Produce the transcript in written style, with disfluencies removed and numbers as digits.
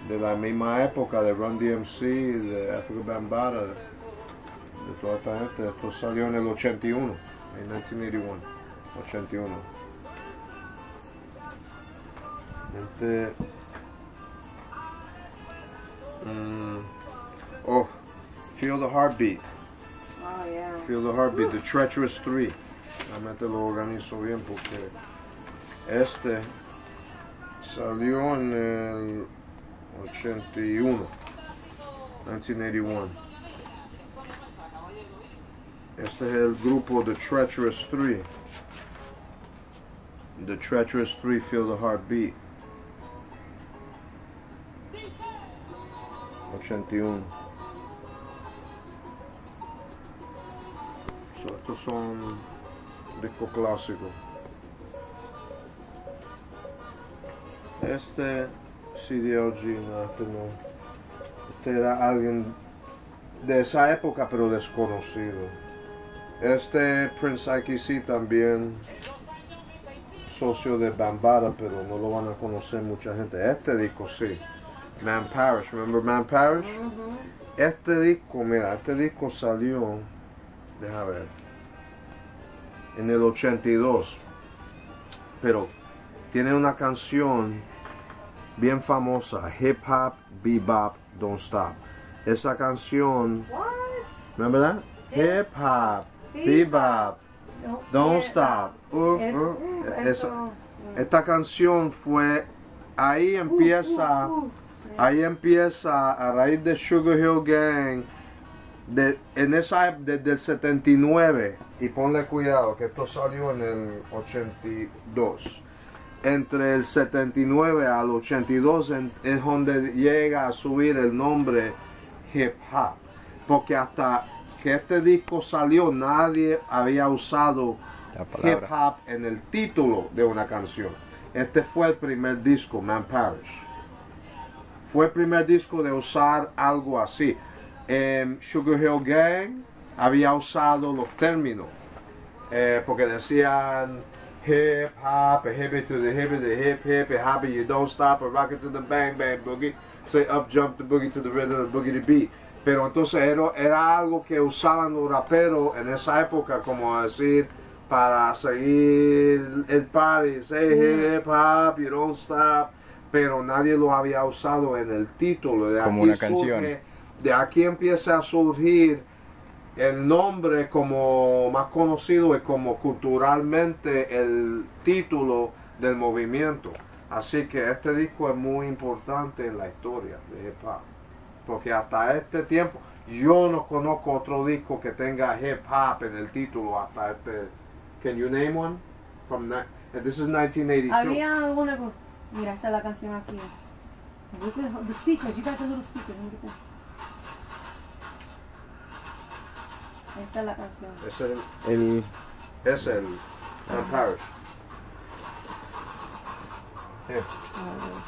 de la misma época de Run DMC, de Afrika Bambaataa, de toda esta gente. Esto salió en el 81, en 1981, 81. Gente, Feel the Heartbeat. Oh, yeah. Feel the Heartbeat, The Treacherous Three. Realmente lo organizo bien porque este salió en el 81, 1981. Este es el grupo The Treacherous Three. The Treacherous Three, Feel the Heartbeat. 81. So, estos son discos clásicos. Este CDLG, no, este no. Este era alguien de esa época, pero desconocido. Este Prince IKC también, socio de Bambaataa, pero no lo van a conocer mucha gente. Este disco sí. Man Parrish, remember Man Parrish? Este disco, mira, este disco salió, deja ver, en el 82, pero tiene una canción bien famosa, Hip Hop, Bebop, Don't Stop. Esa canción, remember that? Hip Hop, Bebop, Don't Stop. Esta canción fue, ahí empieza a raíz de Sugar Hill Gang, en esa desde el 79, y ponle cuidado que esto salió en el 82. Entre el 79 al 82 es donde llega a subir el nombre hip hop, porque hasta que este disco salió nadie había usado hip hop en el título de una canción. Este fue el primer disco, Man Parrish. Fue el primer disco de usar algo así. Sugar Hill Gang había usado los términos, porque decían hip hop, a hip it to the hip, the hip hip, a hop it, you don't stop, a rock it to the bang bang boogie, say up jump the boogie to the rhythm, the boogie to beat. Pero entonces era algo que usaban los raperos en esa época, como decir, para seguir el party, say hip hop, you don't stop. Pero nadie lo había usado en el título. De como aquí una canción. De aquí empieza a surgir el nombre como más conocido y como culturalmente el título del movimiento. Así que este disco es muy importante en la historia de hip hop. Porque hasta este tiempo yo no conozco otro disco que tenga hip hop en el título hasta este. Can you name one? This is 1982. Había alguna cosa. Mira, está la canción aquí. Look at the speakers. You got the little speakers. Ahí está la canción. Es el Man Parrish. Yeah.